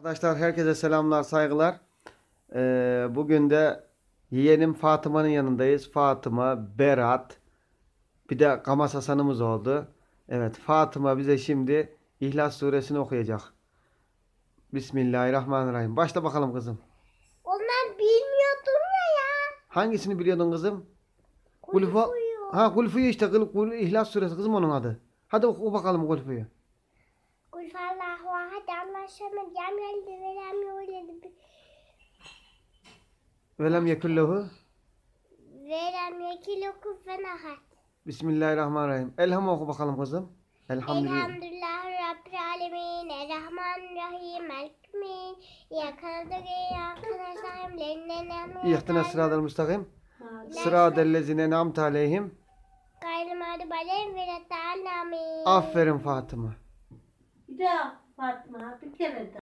Arkadaşlar herkese selamlar, saygılar. Bugün de yeğenim Fatıma'nın yanındayız. Fatıma, Berat, bir de Kamas Hasan'ımız oldu. Evet, Fatıma bize şimdi İhlas Suresini okuyacak. Bismillahirrahmanirrahim. Başla bakalım kızım. Onlar bilmiyordum ya. Hangisini biliyordun kızım? Kulfu. Kulfuyu. Ha, Kulfu'yu işte. İhlas Suresi kızım onun adı. Hadi oku bakalım Kulfu'yu. Kulfallahu ahad Allah şamed yamyaldi ve lam yulid Velem yekullehu. ve lam yekilu kuffen ahad. Bismillahirrahmanirrahim. Elham oku bakalım kızım. Elhamdülillah. Elhamdülillah Rabbil alemin. Errahmanirrahim. Melkmin. Yakaladık arkadaşlarım. Lennenen İhtine sıratal müstakim. Sıradellezine en'amte aleyhim. gayrı mağdup aleyhim ve leddâllamin. Aferin Fatıma. Bir daha Fatma bir kere daha.